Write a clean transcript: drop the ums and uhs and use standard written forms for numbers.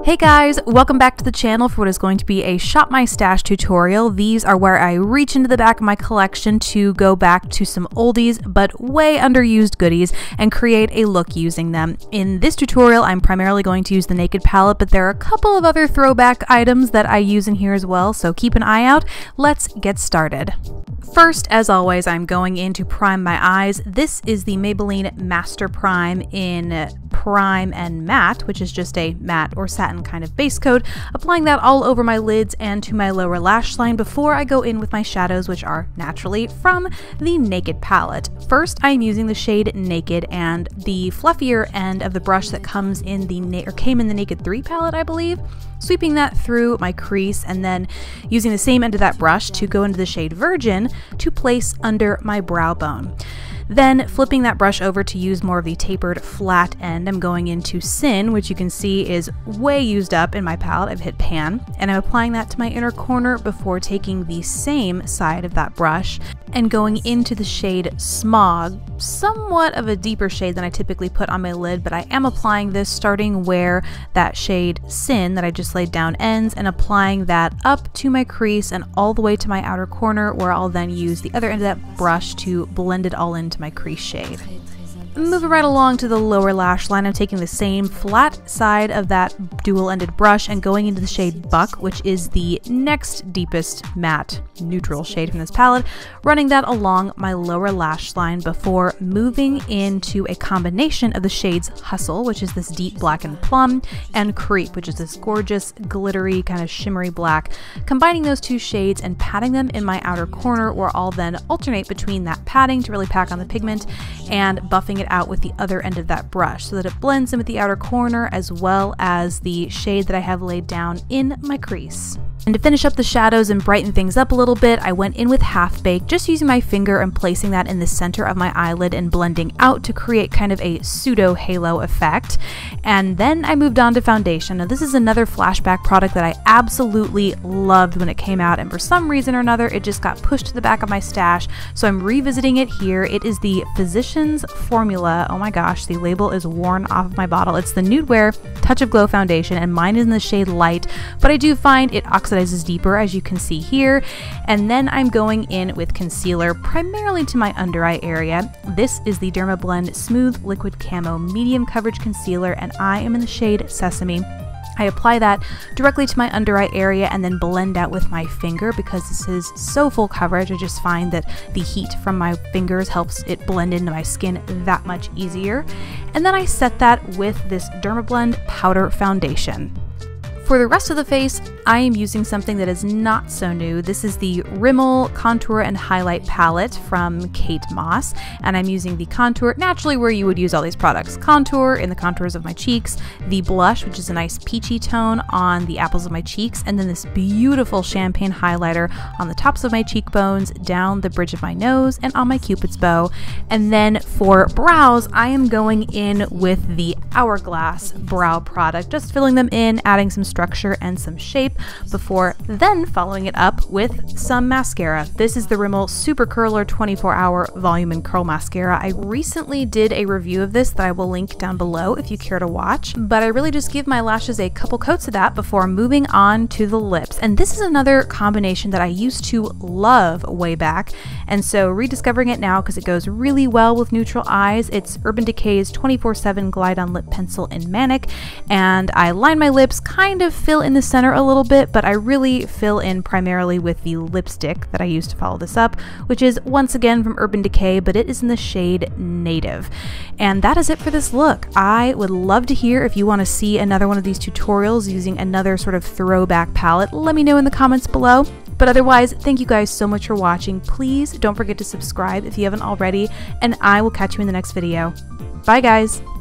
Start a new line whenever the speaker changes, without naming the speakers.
Hey guys, welcome back to the channel for what is going to be a Shop My Stash tutorial. These are where I reach into the back of my collection to go back to some oldies but way underused goodies and create a look using them. In this tutorial, I'm primarily going to use the Naked palette, but there are a couple of other throwback items that I use in here as well, so keep an eye out. Let's get started. First, as always, I'm going in to prime my eyes. This is the Maybelline Master Prime in Prime and Matte, which is just a matte or satin kind of base coat. Applying that all over my lids and to my lower lash line before I go in with my shadows, which are naturally from the Naked palette. First, I'm using the shade Naked and the fluffier end of the brush that comes in came in the Naked 3 palette, I believe. Sweeping that through my crease and then using the same end of that brush to go into the shade Virgin to place under my brow bone. Then flipping that brush over to use more of the tapered flat end, I'm going into Sin, which you can see is way used up in my palette. I've hit pan, and I'm applying that to my inner corner before taking the same side of that brush and going into the shade Smog, somewhat of a deeper shade than I typically put on my lid, but I am applying this starting where that shade Sin that I just laid down ends and applying that up to my crease and all the way to my outer corner, where I'll then use the other end of that brush to blend it all into my crease shade. Moving right along to the lower lash line, I'm taking the same flat side of that dual-ended brush and going into the shade Buck, which is the next deepest matte neutral shade from this palette, running that along my lower lash line before moving into a combination of the shades Hustle, which is this deep black and plum, and Creep, which is this gorgeous glittery kind of shimmery black, combining those two shades and patting them in my outer corner, where I'll then alternate between that patting to really pack on the pigment and buffing it out with the other end of that brush so that it blends in with the outer corner as well as the shade that I have laid down in my crease. And to finish up the shadows and brighten things up a little bit, I went in with Half Baked, just using my finger and placing that in the center of my eyelid and blending out to create kind of a pseudo halo effect. And then I moved on to foundation. Now this is another flashback product that I absolutely loved when it came out, and for some reason or another it just got pushed to the back of my stash, so I'm revisiting it here. It is the Physicians Formula. Oh my gosh, the label is worn off of my bottle. It's the Nude Wear Touch of Glow foundation, and mine is in the shade Light, but I do find it oxidizes deeper, as you can see here. And then I'm going in with concealer primarily to my under eye area. This is the Dermablend Smooth Liquid Camo Medium Coverage Concealer, and I am in the shade Sesame. I apply that directly to my under eye area and then blend out with my finger because this is so full coverage. I just find that the heat from my fingers helps it blend into my skin that much easier. And then I set that with this Dermablend Powder Foundation. For the rest of the face, I am using something that is not so new. This is the Rimmel Contour and Highlight Palette from Kate Moss, and I'm using the contour naturally where you would use all these products. Contour in the contours of my cheeks, the blush, which is a nice peachy tone on the apples of my cheeks, and then this beautiful champagne highlighter on the tops of my cheekbones, down the bridge of my nose, and on my Cupid's bow. And then for brows, I am going in with the Hourglass brow product, just filling them in, adding some structure and some shape before then following it up with some mascara. This is the Rimmel Super Curler 24-Hour Volume and Curl Mascara. I recently did a review of this that I will link down below if you care to watch, but I really just give my lashes a couple coats of that before moving on to the lips. And this is another combination that I used to love way back, and so rediscovering it now because it goes really well with neutral eyes. It's Urban Decay's 24/7 Glide On Lip Pencil in Manic, and I line my lips, kind of fill in the center a little bit, but I really fill in primarily with the lipstick that I use to follow this up, which is once again from Urban Decay, but it is in the shade Native. And that is it for this look. I would love to hear if you want to see another one of these tutorials using another sort of throwback palette. Let me know in the comments below. But otherwise, thank you guys so much for watching. Please don't forget to subscribe if you haven't already, and I will catch you in the next video. Bye guys!